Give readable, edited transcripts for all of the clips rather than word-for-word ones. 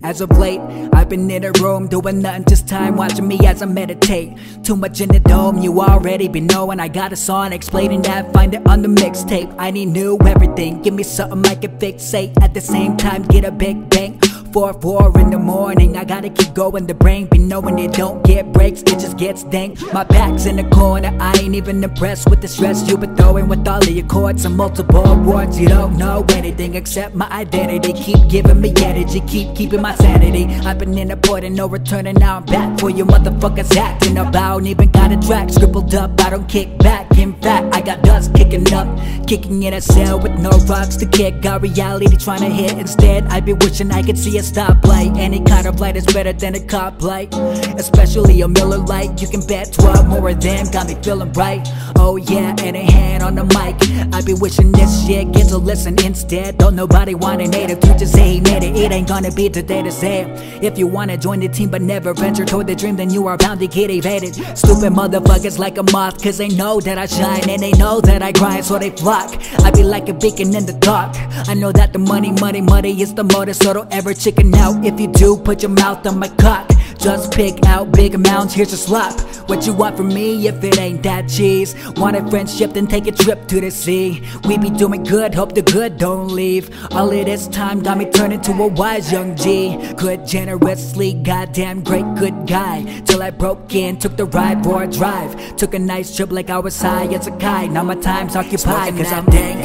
As of late, I've been in a room doing nothing, just time watching me as I meditate. Too much in the dome, you already be knowing. I got a song explaining that, find it on the mixtape. I need new everything, give me something I can fixate. At the same time, get a big bang. 4 in the morning, I gotta keep going. The brain be knowing it don't get breaks, it just gets dank. My back's in the corner, I ain't even impressed with the stress you've been throwing with all of your chords and multiple awards. You don't know anything except my identity. Keep giving me energy, keep keeping my sanity. I've been in a point and no returning, now I'm back for you motherfuckers acting about. Ain't even got a track scribbled up, I don't kick back. In fact, I got dust kicking up, kicking in a cell with no rocks to kick. Got reality trying to hit instead. I be wishing I could see a stoplight. Any kind of light is better than a cop light, especially a Miller Lite. You can bet 12 more of them got me feeling right. Oh yeah, and a hand on the mic. I be wishing this shit gets a listen instead. Don't nobody want a native, you just say he made it. It ain't gonna be today to say. If you wanna join the team but never venture toward the dream, then you are bound to get evaded. Stupid motherfuckers like a moth, cause they know that I shine and they know that I grind, so they flock. I be like a beacon in the dark. I know that the money is the motive, so don't ever chicken out. If you do, put your mouth on my cock. Just pick out big amounts, here's your slop. What you want from me if it ain't that cheese? Want a friendship, then take a trip to the sea. We be doing good, hope the good don't leave. All of this time got me turning to a wise young G. Good generously, goddamn great good guy. Till I broke in, took the ride for a drive. Took a nice trip like I was high as a kite. Now my time's occupied cause I'm dank.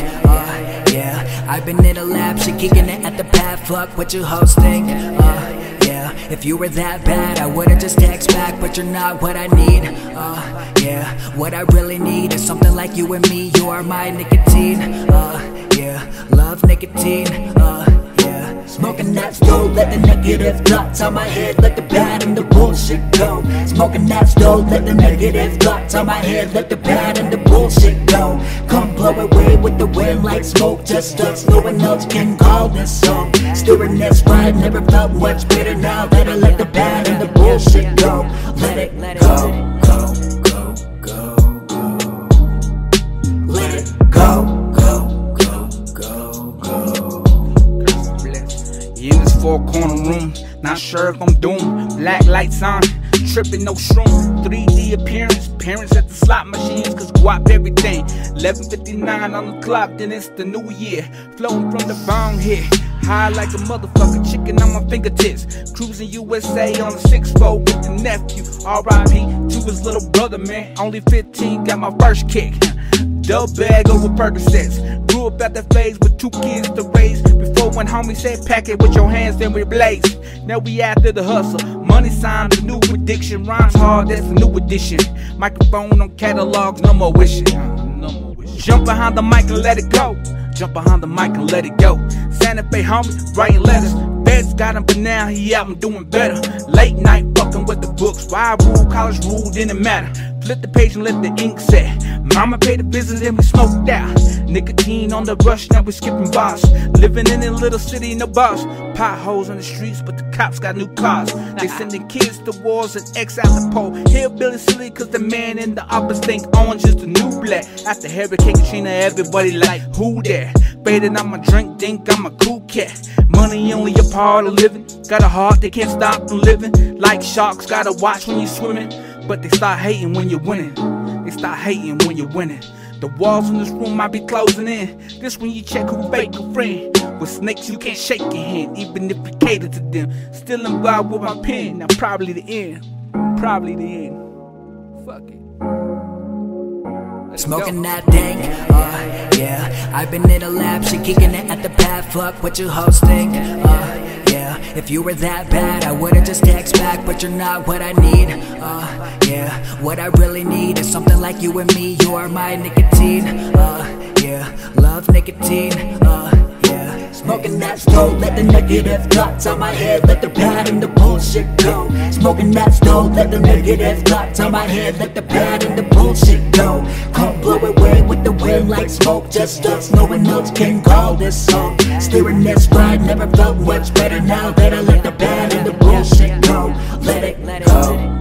Yeah, I've been in the lab, shit kicking it at the pad. Fuck what you hoes think. Yeah, if you were that bad, I would've just text back, but you're not what I need. Yeah, what I really need is something like you and me. You are my nicotine. Yeah, love nicotine. Yeah, smoking that stove, let the negative thoughts on my head, let the bad and the bullshit go. Smoking that stove, let the negative thoughts on my head, let the bad and the bullshit go. Come blow away with the wind like smoke, just us, no one else can call this song. Steering this ride, never felt much better now that I let the bad and the bullshit go. Let it go, go, go, go, go. Let it go, go, go, go, go. In this four-corner room, not sure if I'm doomed. Black lights on, tripping no shroom. 3D appearance, parents at the slot machines, cause guap everything. 11:59 on the clock, then it's the new year. Flowing from the bong here, high like a motherfucker, chicken on my fingertips. Cruising USA on the 6-4 with the nephew. R.I.P. to his little brother, man. Only 15, got my first kick. Double bag over Percocets. Grew up at that phase with 2 kids to raise. Before when homie said pack it with your hands, then we blaze. Now we after the hustle. Money sign, the new addiction. Rhymes hard, that's the new edition. Microphone on catalogs, no more wishing. Jump behind the mic and let it go. Jump behind the mic and let it go. Santa Fe homie, writing letters. Feds got him, but now he out and doing better. Late night fucking with the books. Why rule, college rule, didn't matter. Flip the page and let the ink set. Mama paid the business and we smoked out. Nicotine on the rush, now we skipping bars. Living in a little city, no bars. Potholes on the streets, but the cops got new cars. They sending kids to wars and X out the pole. Hillbilly silly, cause the man in the office think orange is the new black. After Hurricane Katrina, everybody like, who there? Fading on my drink, think I'm a cool cat. Money only a part of living. Got a heart, they can't stop from living. Like sharks, gotta watch when you're swimming. But they start hating when you're winning. They start hating when you're winning. The walls in this room might be closing in. This when you check who fake a friend. With snakes you can't shake your hand, even if you cater to them. Still involved with my pen, now probably the end. Probably the end. Fuck it. Smoking that dank, yeah. I've been in the lab, shit kicking it at the pad. Fuck what you hoes think, yeah. If you were that bad, I would've just text back, but you're not what I need, yeah. What I really need is something like you and me. You are my nicotine, yeah. Love nicotine, yeah. Smoking that stove, let the negative thoughts on my head, let the bad and the bullshit go. Smoking that stove, let the negative thoughts on my head, let the bad and the bullshit go. Come blow away with the wind like smoke, just us, no one else can call this song. Steering this ride, never felt much better now that I let the bad and the bullshit go. Let it go.